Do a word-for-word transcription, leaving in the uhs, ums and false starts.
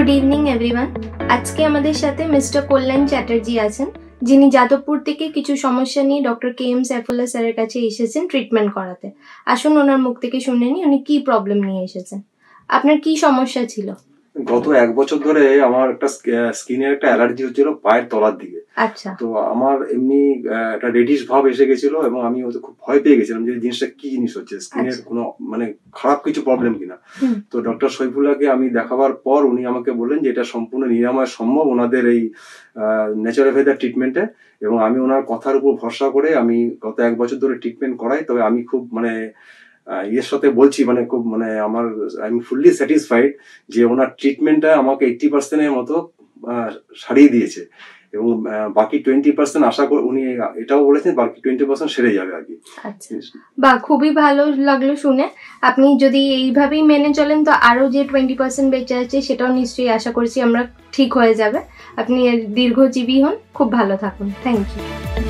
Good evening everyone. आज के हमारे साथे मिस्टर कल्याण चैटर्जी आছেন, যিনি যাদবপুর থেকে কিছু সমস্যা নিয়ে ডক্টর কে এম সাইফুল্লাহ স্যারের কাছে এসেছেন ট্রিটমেন্ট করাতে। আসুন ওনার মুখ থেকে শুনে নি উনি কি প্রবলেম নিয়ে এসেছেন। আপনার কি সমস্যা ছিল? গত এক বছর ধরে আমার একটা স্কিনের একটা অ্যালার্জি হচ্ছিল পায়ের তলার দিকে। আচ্ছা। তো আমার এমনি একটা রেডিশ ভাব এসে গেছিল এবং আমি ওতে খুব ভয় পেয়ে গেছিলাম যে জিনিসটা কি জিনিস হচ্ছে, স্কিনের কোনো মানে খারাপ কিছু প্রবলেম কিনা। তো ডক্টর সাইফুল্লাহকে আমি দেখাবার পর উনি আমাকে বললেন যে এটা সম্পূর্ণ নিরাময় সম্ভব ওনাদের এই ন্যাচারোপ্যাথি ট্রিটমেন্টে, এবং আমি ওনার কথার উপর ভরসা করে আমি গত এক বছর ধরে ট্রিটমেন্ট করাই। তবে আমি খুব মানে ইয়ের সাথে বলছি মানে খুব মানে আমার আই এম ফুললি স্যাটিসফাইড যে ওনার ট্রিটমেন্টটা আমাকে এইটটি পার্সেন্টের মতো সারিয়ে দিয়েছে, এবং বাকি টোয়েন্টি পার্সেন্ট আশা করি উনি এটাও বলেছেন বাকি টোয়েন্টি পার্সেন্ট সেরে যাবে আর কি। আচ্ছা, বা খুবই ভালো লাগলো শুনে। আপনি যদি এইভাবেই মেনে চলেন তো আরো যে টোয়েন্টি পার্সেন্ট বেঁচে আছে সেটাও নিশ্চয়ই আশা করছি আমরা ঠিক হয়ে যাবে। আপনি দীর্ঘজীবী হন, খুব ভালো থাকুন। Thank you.